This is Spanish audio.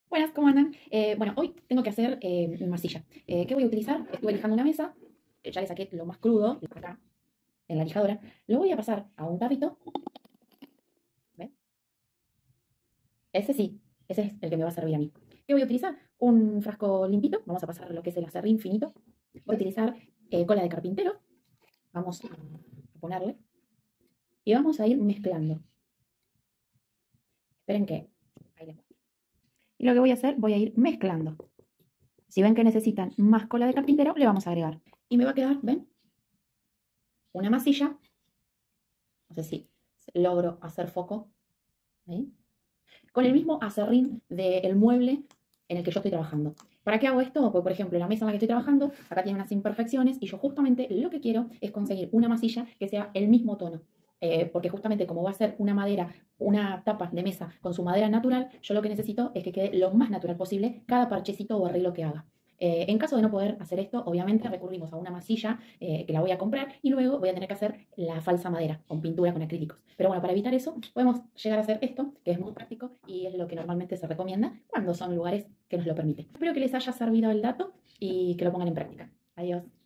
Buenas, ¿cómo andan? Bueno, hoy tengo que hacer masilla. ¿Qué voy a utilizar? Estuve lijando una mesa, ya le saqué lo más crudo acá en la lijadora. Lo voy a pasar a un tarrito. ¿Ven? Ese sí, ese es el que me va a servir a mí. ¿Qué voy a utilizar? Un frasco limpito. Vamos a pasar lo que es el acerrín finito. Voy a utilizar cola de carpintero. Vamos a ponerle. Y vamos a ir mezclando. Esperen que... Ahí les muestro. Y lo que voy a hacer, voy a ir mezclando. Si ven que necesitan más cola de carpintero, le vamos a agregar. Y me va a quedar, ¿ven? Una masilla. No sé si logro hacer foco ahí. Con el mismo acerrín del mueble en el que yo estoy trabajando. ¿Para qué hago esto? Pues, por ejemplo, la mesa en la que estoy trabajando, acá tiene unas imperfecciones y yo justamente lo que quiero es conseguir una masilla que sea el mismo tono. Porque justamente como va a ser una madera, una tapa de mesa con su madera natural, yo lo que necesito es que quede lo más natural posible cada parchecito o arreglo que haga. En caso de no poder hacer esto, obviamente recurrimos a una masilla que la voy a comprar y luego voy a tener que hacer la falsa madera con pintura, con acrílicos. Pero bueno, para evitar eso, podemos llegar a hacer esto, que es muy práctico y es lo que normalmente se recomienda cuando son lugares que nos lo permiten. Espero que les haya servido el dato y que lo pongan en práctica. Adiós.